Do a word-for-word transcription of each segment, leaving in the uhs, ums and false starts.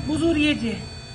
بذور يجي.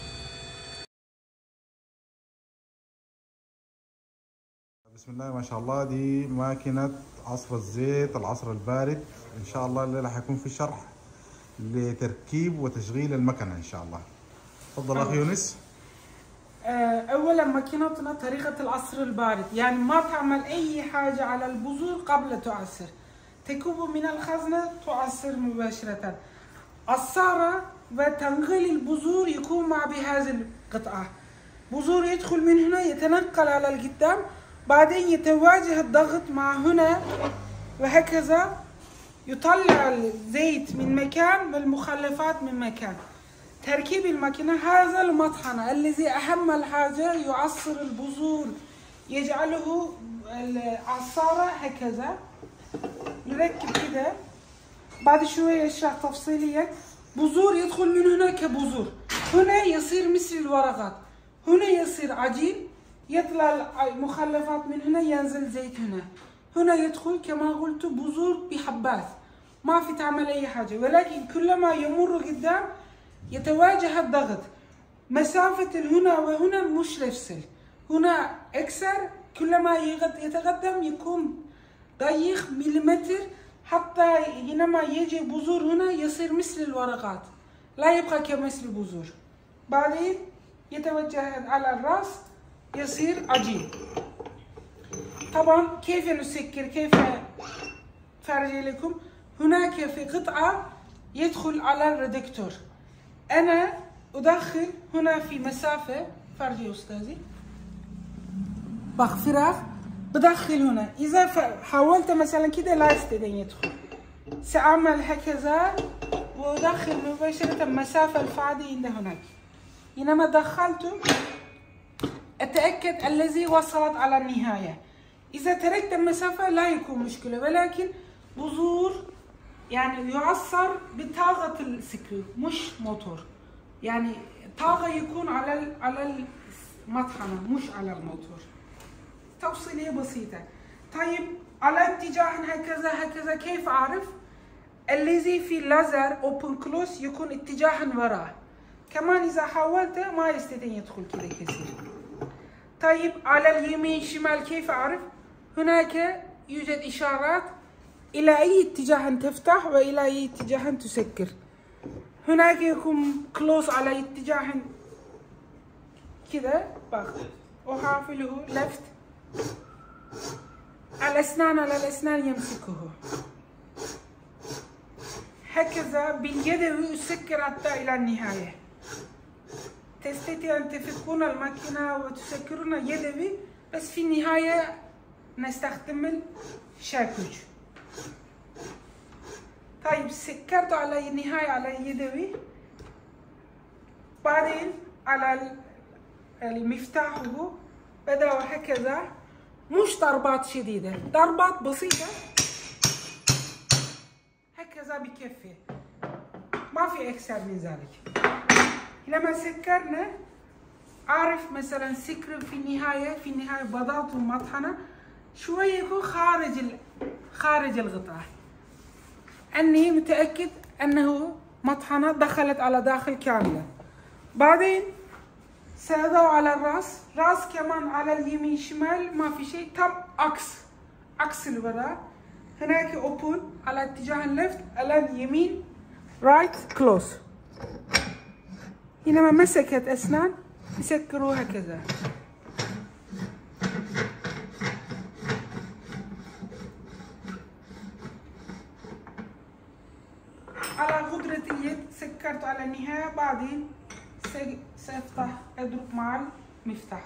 بسم الله ما شاء الله. دي ماكينة عصر الزيت العصر البارد. ان شاء الله الليلة حيكون في شرح لتركيب وتشغيل المكنة ان شاء الله. تفضل اخي يونس. اولا ماكينتنا طريقة العصر البارد، يعني ما تعمل اي حاجة على البذور قبل تعصر، تكب من الخزنة تعصر مباشرة. عصارة وتنقل البذور يكون مع بهذه القطعة. بذور يدخل من هنا يتنقل على القدام، بعدين يتواجه الضغط مع هنا وهكذا يطلع الزيت من مكان والمخلفات من مكان. تركيب الماكينة هذا المطحنة الذي أهم الحاجة يعصر البذور، يجعله العصارة هكذا. نركب كده، بعد شوية يشرح تفصيليا. بذور يدخل من هنا كبذور، هنا يصير مثل الورقات، هنا يصير عجين، يطلع المخلفات من هنا، ينزل زيت هنا. هنا يدخل كما قلت بذور بحبات، ما في تعمل أي حاجة، ولكن كلما يمر قدام يتواجه الضغط. مسافة هنا وهنا مش نفس، هنا أكثر، كلما يتقدم يكون ضيق مليمتر، حتى حينما يجي بذور هنا يصير مثل الورقات، لا يبقى كمثل البذور. بعدين يتوجه على الرأس يصير عجين. طبعا كيف نسكر، كيف فرجي لكم. هناك في قطعة يدخل على الريدكتور، أنا أدخل هنا في مسافة، فرجي أستاذي، بخ فراغ بدخل هنا. إذا حاولت مثلا كده لا يستطيع يدخل، سأعمل هكذا وأدخل مباشرة مسافة الفاضية عند هناك. حينما دخلته أتأكد الذي وصلت على النهاية. إذا تركت المسافة لا يكون مشكلة، ولكن بذور يعني يعصر بطاقة السكر مش موتور، يعني طاقة يكون على على المطحنة مش على الموتور. تفصيلية بسيطة. طيب على اتجاه هكذا هكذا كيف أعرف؟ الذي في الليزر اوبن كلوز يكون اتجاها وراه، كمان إذا حاولت ما يستطيع يدخل كده كثير. طيب على اليمين شمال كيف أعرف؟ هناك يوجد إشارات إلى أي اتجاه تفتح وإلى أي اتجاه تسكر. هناك يكون كلوز على اتجاه كده باخذ وحافله لفت. الأسنان على الأسنان يمسكه هكذا باليدوي أسكر حتى إلى النهاية. تستطيع أن تفكون الماكينة وتسكرون يدوي، بس في النهاية نستخدم الشاكوش. طيب سكرت على النهاية على يدوي، بعدين على المفتاح بدأ هكذا، مش ضربات شديدة، ضربات بسيطة هكذا بكفي، ما في أكثر من ذلك. لما سكرنا أعرف مثلا سكر في النهاية، في النهاية بضغط المطحنة شوية يكون خارج خارج الغطاء، أني متأكد أنه مطحنة دخلت على داخل كاملة. بعدين سأضع على الرأس، رأس كمان على اليمين شمال ما في شيء، تم عكس عكس الوراء. هناك open على اتجاه الليفت، على اليمين right close. حينما مسكت أسنان يسكروا هكذا. على قدرة اليد سكرت على النهاية، بعدين سأفتح أضرب مع المفتاح.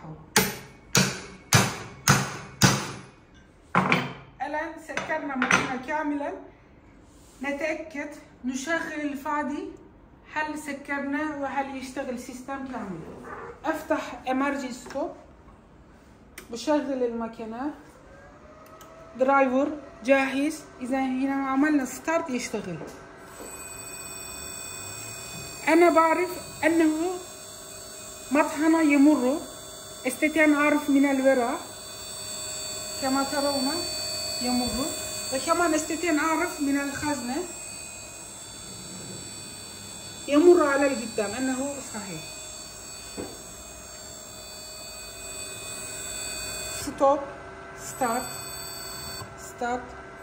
الآن سكرنا مكانها كاملا، نتأكد نشغل الفادي هل سكرنا وهل يشتغل سيستم كامل. أفتح emergency ستوب، بشغل الماكينة، درايفر جاهز، إذا هنا عملنا ستارت يشتغل. أنا بعرف أنه مطحنة يمر، استطيع أن أعرف من الوراء كما ترون يمر، وكمان استطيع أن أعرف من الخزنة يمر على القدام أنه صحيح. ستوب، ستارت، ستارت،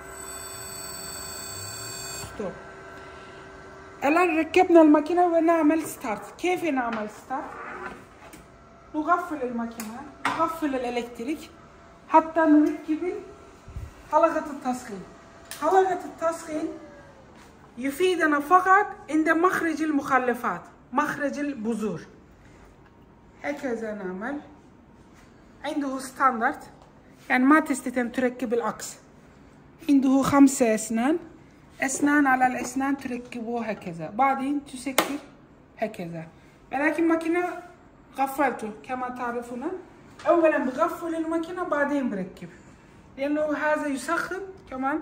ستوب. الآن ركبنا الماكينة ونعمل ستارت. كيف نعمل ستارت؟ نغفل الماكينة، نغفل الإلكتريك حتى نركب حلقة التسخين. حلقة التسخين يفيدنا فقط عند مخرج المخلفات، مخرج البذور. هكذا نعمل. عنده ستاندرد، يعني ما تستطيع تركب العكس. عنده خمسة أسنان، أسنان على الأسنان تركبوه هكذا، بعدين تسكر هكذا. ولكن ماكينة غفلته كما تعرفون، أولا بغفل الماكينة بعدين بركب، لأنه هذا يسخن. كمان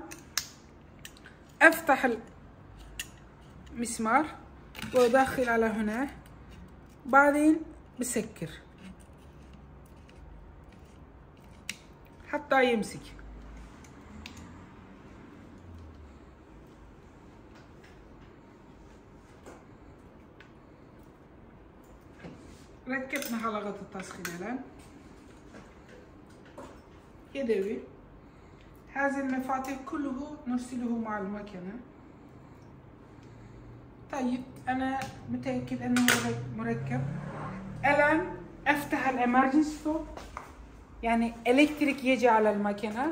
أفتح المسمار وأدخل على هنا، بعدين بسكر حتى يمسك. ركبنا حلقة التسخين الآن يدوي. هذه المفاتيح كله نرسله مع الماكينة. طيب أنا متأكد أنه مركب. الآن أفتح الإمرجنسي ستوب، يعني إلكتريك يجي على الماكينة.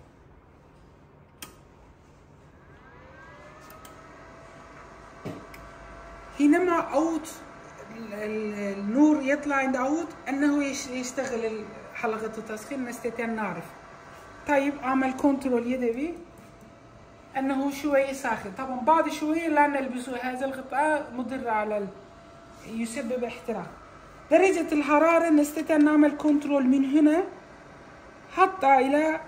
حينما أوت النور يطلع عند أوت أنه يشتغل حلقة التسخين، نستطيع نعرف. طيب أعمل كنترول يدوي أنه شوية ساخن. طبعا بعد شوية لا نلبسه، هذا الغطاء مضر على ال... يسبب احتراق. درجة الحرارة نستطيع نعمل كنترول من هنا حتى إلى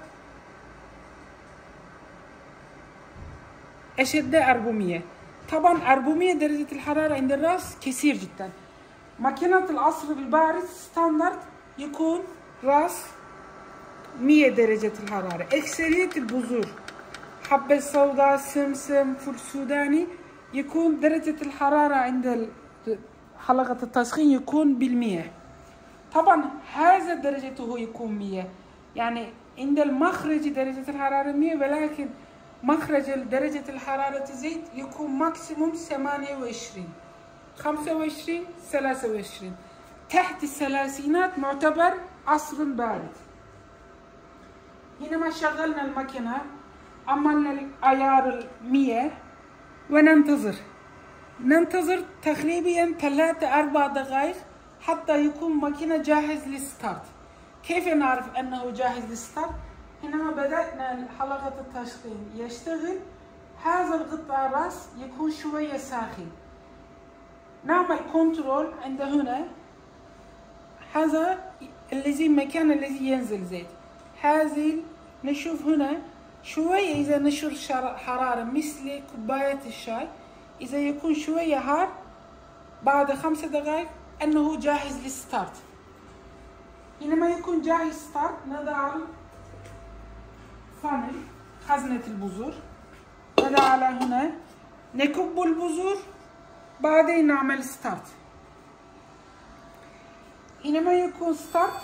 أشد أربعمية. طبعا أربعمية درجة الحرارة عند الرأس كثير جدا. ماكينة العصر البارد ستاندرد يكون رأس مية درجة الحرارة. أكثرية البذور حبة سوداء، سمسم، فول سوداني يكون درجة الحرارة عند حلقة التسخين يكون بالمية. طبعا هذا درجته يكون مية، يعني عند المخرج درجة الحرارة مية، ولكن مخرج درجة الحرارة الزيت يكون ماكسيموم ثمانية وعشرين، خمسة وعشرين، ثلاثة وعشرين. تحت الثلاثينات معتبر عصر بارد. حينما شغلنا الماكينة عملنا الأيار المية وننتظر ننتظر تقريبا ثلاثة أربع دقائق حتى يكون ماكينة جاهز للستارت. كيف نعرف أنه جاهز للستارت؟ حينما بدأنا حلقة التسخين يشتغل، هذا الغطاء الراس يكون شوية ساخن. نعمل كنترول عند هنا، هذا الذي المكان الذي ينزل زيت. هذه نشوف هنا شوية، إذا نشر حرارة مثل كوباية الشاي، إذا يكون شوية حار بعد خمس دقائق أنه جاهز للستارت. حينما يكون جاهز ستارت نضع فانل خزنة البذور، نضع على هنا، نكب البذور، بعدين نعمل ستارت. حينما يكون ستارت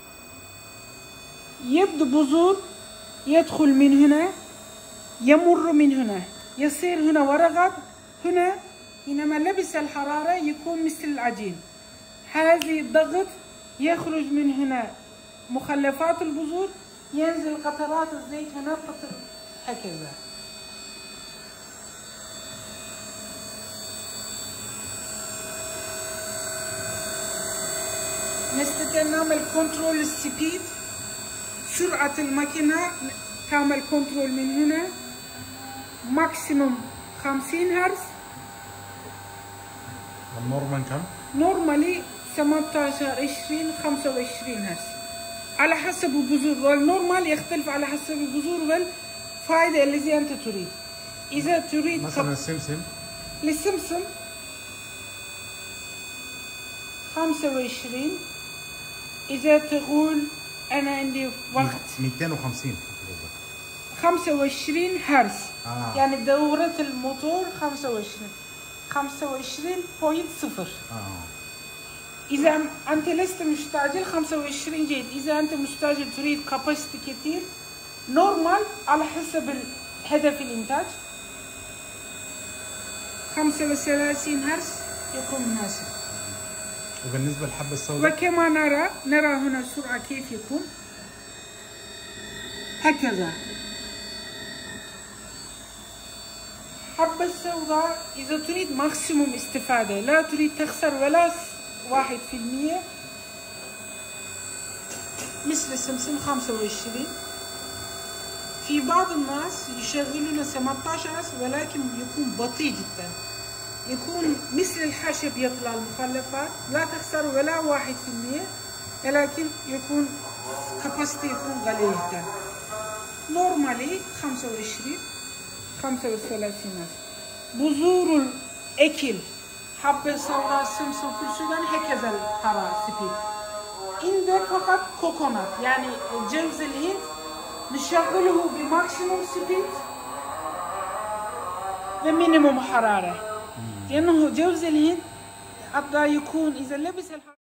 يبدو بذور يدخل من هنا، يمر من هنا، يصير هنا ورقات هنا. حينما لبس الحرارة يكون مثل العجين. هذه الضغط يخرج من هنا مخلفات البذور، ينزل قطرات الزيت هنا قطر هكذا. نستطيع نعمل كنترول السبيد، سرعة الماكينة تعمل كنترول من هنا، ماكسيموم خمسين هرتز. النورمال كم؟ نورمالي ثمانية عشر، عشرين، خمسة وعشرين هرتز على حسب البذور، والنورمال يختلف على حسب البذور والفائدة التي أنت تريد. إذا تريد مثلا السمسم، للسمسم خمسة وعشرين. إذا تقول أنا عندي وقت مئتين وخمسين خمسة وعشرين هرتز، آه. يعني دورة الموتور خمسة وعشرين. خمسة وعشرين فاصلة صفر. اه إذا أنت لست مستعجل خمسة وعشرين جيد. إذا أنت مستعجل تريد كاباسيتي كثير نورمال على حسب هدف الإنتاج خمسة وثلاثين هرتز يكون مناسب. وبالنسبة للحبة السوداء وكما نرى نرى هنا السرعة كيف يكون هكذا. حبة السوداء إذا تريد ماكسيموم استفادة لا تريد تخسر ولا واحد في المية مثل سمسم خمسة وعشرين. في بعض الناس يشغلون ثمانية عشر هرتز ولكن يكون بطيء جدا، يكون مثل الخشب يطلع المخلفات، لا تخسر ولا واحد في المية ولكن يكون كاباسيتي يكون قليل جدا. نورمالي خمسة وعشرين خمسة وثلاثين هرتز. بذور الأكل حبة سوداء سمسم في السودان هكذا الحرارة سبيد. عندك فقط كوكونات يعني جوز الهند نشغله بماكسيموم سبيد ومينيموم حرارة، لأنه جوز الهند حتى يكون إذا لبس الحرارة